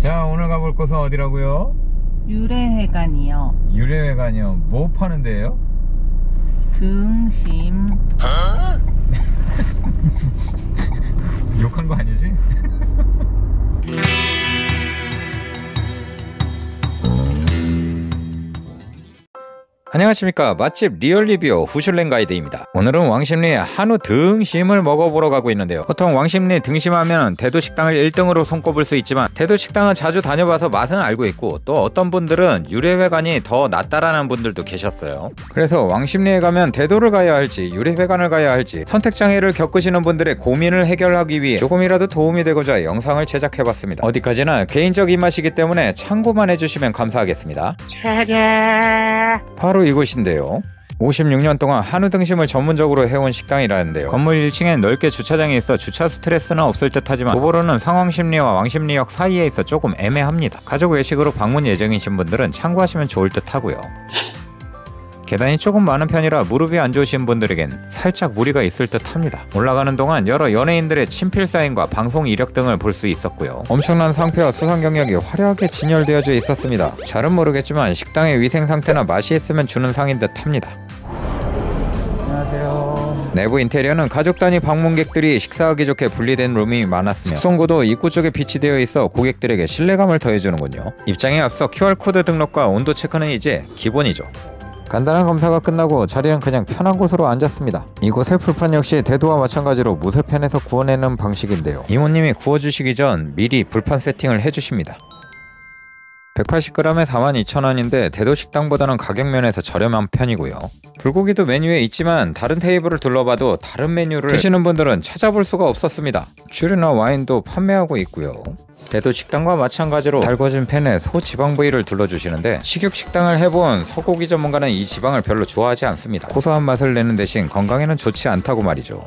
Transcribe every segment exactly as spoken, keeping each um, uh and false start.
자, 오늘 가볼 곳은 어디라고요? 유래회관이요. 유래회관이요. 뭐 파는 데예요? 등심. 어? 욕한 거 아니지? 안녕하십니까. 맛집 리얼리뷰 후슐랭 가이드입니다. 오늘은 왕십리 한우 등심을 먹어보러 가고 있는데요. 보통 왕십리 등심하면 대도식당을 일 등으로 손꼽을 수 있지만 대도식당은 자주 다녀봐서 맛은 알고 있고 또 어떤 분들은 유래회관이 더 낫다라는 분들도 계셨어요. 그래서 왕십리에 가면 대도를 가야 할지 유래회관을 가야 할지 선택장애를 겪으시는 분들의 고민을 해결하기 위해 조금이라도 도움이 되고자 영상을 제작해봤습니다. 어디까지나 개인적 입맛이기 때문에 참고만 해주시면 감사하겠습니다. 바로 이곳인데요. 오십육 년 동안 한우 등심을 전문적으로 해온 식당이라는데요. 건물 일 층에 넓게 주차장이 있어 주차 스트레스는 없을 듯 하지만 도보로는 상왕십리와 왕십리역 사이에 있어 조금 애매합니다. 가족 외식으로 방문 예정이신 분들은 참고하시면 좋을 듯 하고요. 계단이 조금 많은 편이라 무릎이 안 좋으신 분들에겐 살짝 무리가 있을 듯 합니다. 올라가는 동안 여러 연예인들의 친필 사인과 방송 이력 등을 볼 수 있었고요. 엄청난 상표와 수상 경력이 화려하게 진열되어져 있었습니다. 잘은 모르겠지만 식당의 위생 상태나 맛이 있으면 주는 상인 듯 합니다. 안녕하세요. 내부 인테리어는 가족 단위 방문객들이 식사하기 좋게 분리된 룸이 많았으며 숙성구도 입구 쪽에 비치되어 있어 고객들에게 신뢰감을 더해주는군요. 입장에 앞서 큐알코드 등록과 온도 체크는 이제 기본이죠. 간단한 검사가 끝나고 자리는 그냥 편한 곳으로 앉았습니다. 이곳의 불판 역시 대도와 마찬가지로 무쇠팬에서 구워내는 방식인데요. 이모님이 구워주시기 전 미리 불판 세팅을 해주십니다. 백팔십 그램에 사만 이천 원인데 대도식당보다는 가격면에서 저렴한 편이고요. 불고기도 메뉴에 있지만 다른 테이블을 둘러봐도 다른 메뉴를 드시는 분들은 찾아볼 수가 없었습니다. 슈리나 와인도 판매하고 있고요. 대도식당과 마찬가지로 달궈진 팬에 소 지방 부위를 둘러주시는데 식육식당을 해본 소고기 전문가는 이 지방을 별로 좋아하지 않습니다. 고소한 맛을 내는 대신 건강에는 좋지 않다고 말이죠.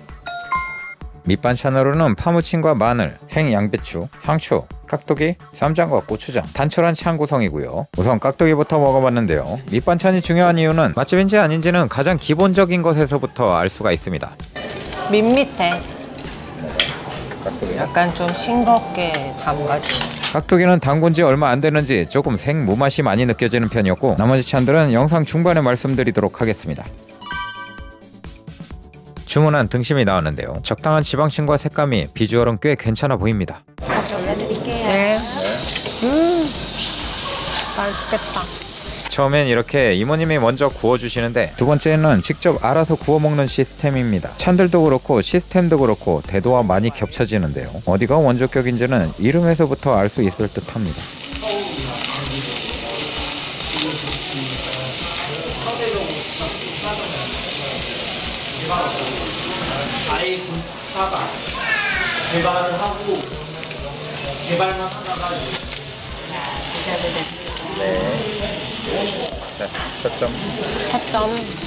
밑반찬으로는 파무침과 마늘, 생양배추, 상추, 깍두기, 쌈장과 고추장, 단촐한 찬 구성이고요. 우선 깍두기부터 먹어봤는데요. 밑반찬이 중요한 이유는 맛집인지 아닌지는 가장 기본적인 것에서부터 알 수가 있습니다. 밋밋해. 깍두기. 약간 좀 싱겁게 담가지. 깍두기는 담근 지 얼마 안 되는지 조금 생무맛이 많이 느껴지는 편이었고 나머지 찬들은 영상 중반에 말씀드리도록 하겠습니다. 주문한 등심이 나왔는데요. 적당한 지방층과 색감이 비주얼은 꽤 괜찮아 보입니다. 올려드릴게요. 네. 음, 맛있겠다. 처음엔 이렇게 이모님이 먼저 구워주시는데 두 번째는 직접 알아서 구워 먹는 시스템입니다. 찬들도 그렇고 시스템도 그렇고 대도와 많이 겹쳐지는데요. 어디가 원조격인지는 이름에서부터 알 수 있을 듯 합니다. 아예 군사가 개발을 하고 개발만 하다가 네. 자, 첫 점. 사 점.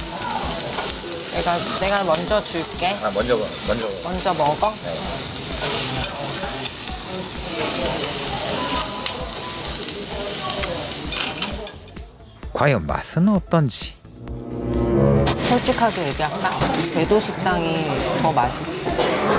내가 내가 먼저 줄게. 아, 먼저 먼저. 먼저 먹어. 네. 과연 맛은 어떤지. 솔직하게 얘기할까? 대도식당이 더 맛있어.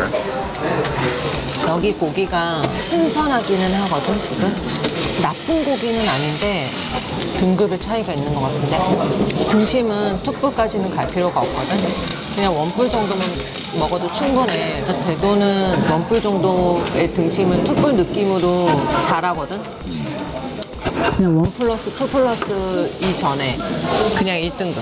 여기 고기가 신선하기는 하거든 지금. 나쁜 고기는 아닌데 등급의 차이가 있는 것 같은데 등심은 툭불까지는 갈 필요가 없거든. 그냥 원뿔 정도만 먹어도 충분해. 대도는 원뿔 정도의 등심은 툭불 느낌으로 잘하거든. 그냥 원 플러스 투 플러스 이전에 그냥 일 등급.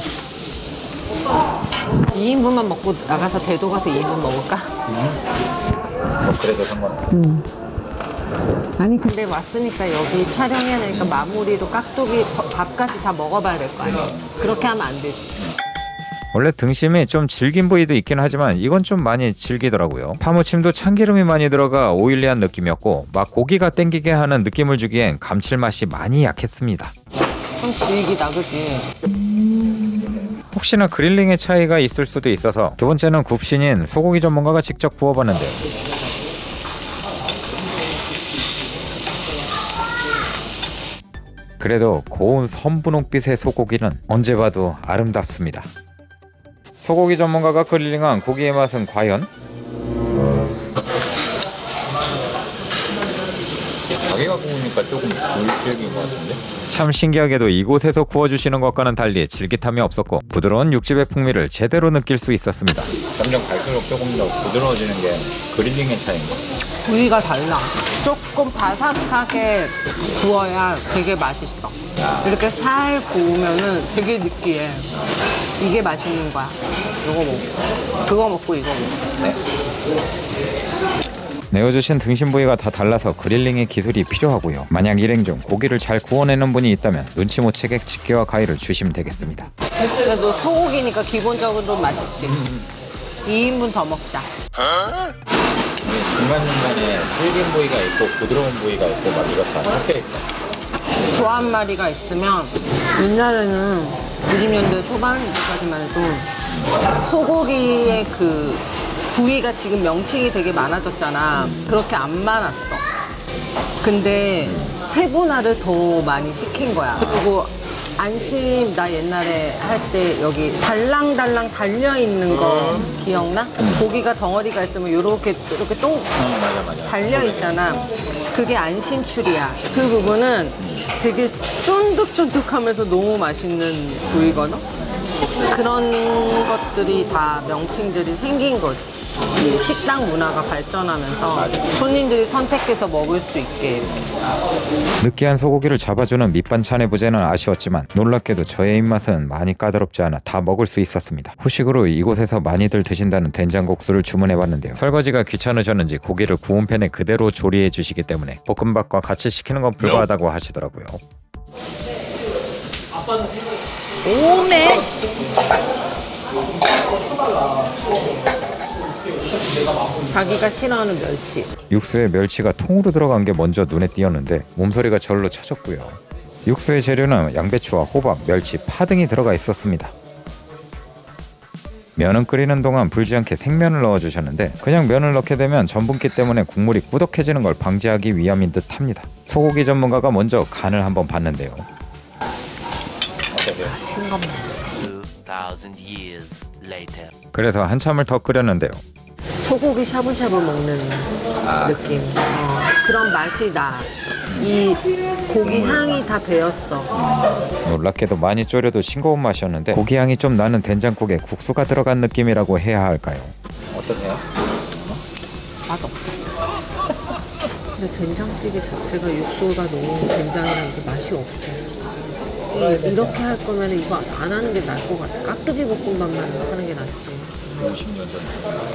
이 인분만 먹고 나가서 대도 가서 이 인분 먹을까? 뭐 그래도 상관없어. 음. 아니 근데 왔으니까 여기 촬영해야 되니까 마무리로 깍두기 밥까지 다 먹어봐야 될 거 아니야. 그렇게 하면 안 되지. 원래 등심이 좀 질긴 부위도 있긴 하지만 이건 좀 많이 질기더라고요. 파무침도 참기름이 많이 들어가 오일리한 느낌이었고 막 고기가 땡기게 하는 느낌을 주기엔 감칠맛이 많이 약했습니다. 좀 질기다 그지? 혹시나 그릴링의 차이가 있을 수도 있어서 두 번째는 굽신인 소고기 전문가가 직접 구워봤는데요. 그래도 고운 선분홍빛의 소고기는 언제 봐도 아름답습니다. 소고기 전문가가 그릴링한 고기의 맛은 과연? 자기가 구우니까 조금 덜 질긴 것 같은데? 참 신기하게도 이곳에서 구워주시는 것과는 달리 질깃함이 없었고 부드러운 육즙의 풍미를 제대로 느낄 수 있었습니다. 점점 갈수록 조금 더 부드러워지는 게 그릴링의 차이인가? 부위가 달라. 조금 바삭하게 구워야 되게 맛있어. 이렇게 살 구우면은 되게 느끼해. 이게 맛있는 거야. 이거 먹고 그거 먹고 이거 먹고. 네. 내어주신 등심 부위가 다 달라서 그릴링의 기술이 필요하고요. 만약 일행 중 고기를 잘 구워내는 분이 있다면 눈치 못 채게 집게와 가위를 주시면 되겠습니다. 그래도 소고기니까 기본적으로 맛있지. 이 인분 더 먹자. 중간중간에 질긴 부위가 있고 부드러운 부위가 있고 막 이렇다 섞여 있다. 소 한 마리가 있으면 옛날에는 구십 년대 초반까지만 해도 소고기의 그 부위가 지금 명칭이 되게 많아졌잖아. 그렇게 안 많았어. 근데 세분화를 더 많이 시킨 거야. 그리고 안심 나 옛날에 할 때 여기 달랑달랑 달려있는 거 기억나? 고기가 덩어리가 있으면 요렇게 이렇게 또 달려있잖아. 그게 안심출이야. 그 부분은 되게 쫀득쫀득하면서 너무 맛있는 부위거든? 그런 것들이 다 명칭들이 생긴 거지. 이 식당 문화가 발전하면서 손님들이 선택해서 먹을 수 있게. 느끼한 소고기를 잡아주는 밑반찬의 부재는 아쉬웠지만 놀랍게도 저의 입맛은 많이 까다롭지 않아 다 먹을 수 있었습니다. 후식으로 이곳에서 많이들 드신다는 된장국수를 주문해봤는데요. 설거지가 귀찮으셨는지 고기를 구운 팬에 그대로 조리해 주시기 때문에 볶음밥과 같이 시키는 건 불가하다고 하시더라고요. 오메! 자기가 싫어하는 멸치. 육수에 멸치가 통으로 들어간 게 먼저 눈에 띄었는데 몸소리가 절로 쳐졌고요. 육수의 재료는 양배추와 호박, 멸치, 파 등이 들어가 있었습니다. 면은 끓이는 동안 불지 않게 생면을 넣어주셨는데 그냥 면을 넣게 되면 전분기 때문에 국물이 꾸덕해지는 걸 방지하기 위함인 듯합니다. 소고기 전문가가 먼저 간을 한번 봤는데요. 싱겁네. two thousand years later. 그래서 한참을 더 끓였는데요. 소고기 샤브샤브 먹는 느낌. 어, 그런 맛이 나. 이 고기 향이 다 배었어. 놀랍게도 많이 졸여도 싱거운 맛이었는데 고기 향이 좀 나는 된장국에 국수가 들어간 느낌이라고 해야 할까요? 어떠세요? 맛없어. 근데 된장찌개 자체가 육수가 너무 된장이랑 그 맛이 없어. 이, 이렇게 할 거면 이거 안 하는 게 나을 것 같아. 깍두기 볶음밥만 하는 게 낫지. 오십 년 전.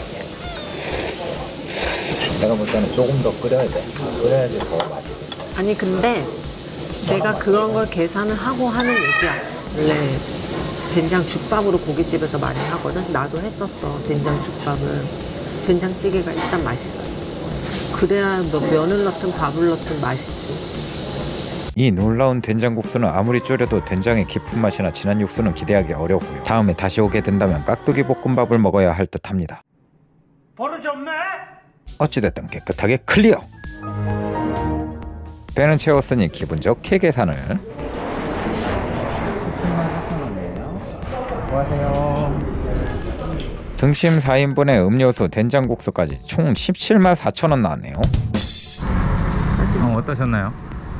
내가 볼 때는 조금 더 끓여야 돼. 끓여야지 더 맛있어. 아니 근데 내가 그런 걸 계산을 하고 하는 얘기야. 원래 된장죽밥으로 고깃집에서 많이 하거든. 나도 했었어. 된장죽밥은. 된장찌개가 일단 맛있어. 그래야 너 면을 넣든 밥을 넣든 맛있지. 이 놀라운 된장국수는 아무리 졸여도 된장의 깊은 맛이나 진한 육수는 기대하기 어렵고요. 다음에 다시 오게 된다면 깍두기 볶음밥을 먹어야 할 듯합니다. 버릇이 없네? 어찌됐든 깨끗하게 클리어! 배는 채웠으니 기분 좋게 계산을. 등심 사 인분에 음료수, 된장국수까지 총 십칠만 사천 원 나왔네요. 어, 어떠셨나요?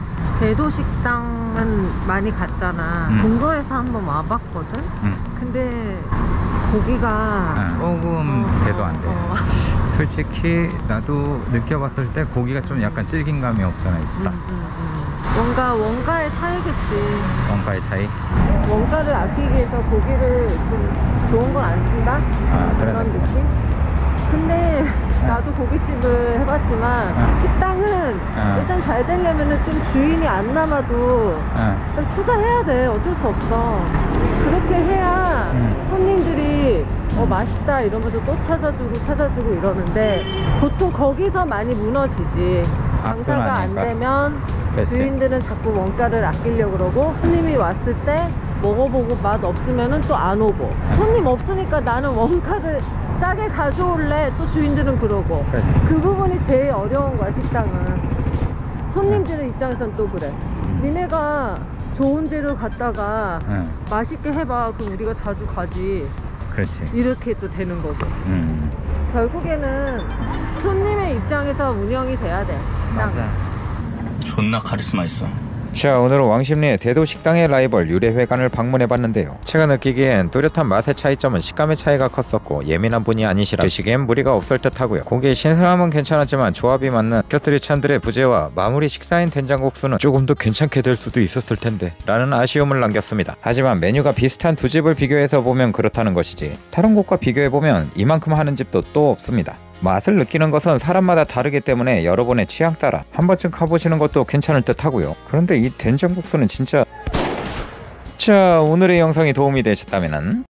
대도식당은 많이 갔잖아. 음. 본거에서 한번 와봤거든? 음. 근데 고기가 조금 어, 돼도 안 돼. 어. 솔직히 나도 느껴봤을 때 고기가 좀 약간 질긴감이 없잖아 있다. 음, 음, 음. 뭔가 원가의 차이겠지. 원가의 차이? 원가를 아끼기 위해서 고기를 좀 좋은 걸 안 쓴다? 아, 그런 그런 느낌. 느낌? 근데 나도 고깃집을 해봤지만 어. 식당은 어. 일단 잘 되려면 좀 주인이 안 남아도 어. 일단 투자해야 돼. 어쩔 수 없어. 그렇게 해야 음. 손님들이 어 맛있다 이러면서 또 찾아주고 찾아주고 이러는데 보통 거기서 많이 무너지지. 장사가 안 아닐까? 되면 그치. 주인들은 자꾸 원가를 아끼려고 그러고 손님이 왔을 때 먹어보고 맛 없으면 또 안 오고 손님 없으니까 나는 원가를 싸게 가져올래 또 주인들은 그러고 그치. 그 부분이 제일 어려운 거야 식당은. 손님들의 입장에선 또 그래. 니네가 좋은 재료 갖다가 응. 맛있게 해봐. 그럼 우리가 자주 가지. 그렇지. 이렇게 또 되는 거고. 음. 결국에는 손님의 입장에서 운영이 돼야 돼. 식당. 맞아. 존나 카리스마 있어. 자, 오늘은 왕십리의 대도식당의 라이벌 유래회관을 방문해봤는데요. 제가 느끼기엔 뚜렷한 맛의 차이점은 식감의 차이가 컸었고 예민한 분이 아니시라 드시기엔 무리가 없을 듯하고요. 고기의 신선함은 괜찮았지만 조합이 맞는 곁들이 찬들의 부재와 마무리 식사인 된장국수는 조금 더 괜찮게 될 수도 있었을 텐데 라는 아쉬움을 남겼습니다. 하지만 메뉴가 비슷한 두 집을 비교해서 보면 그렇다는 것이지 다른 곳과 비교해보면 이만큼 하는 집도 또 없습니다. 맛을 느끼는 것은 사람마다 다르기 때문에 여러분의 취향 따라 한 번쯤 가보시는 것도 괜찮을 듯 하고요. 그런데 이 된장국수는 진짜... 자, 오늘의 영상이 도움이 되셨다면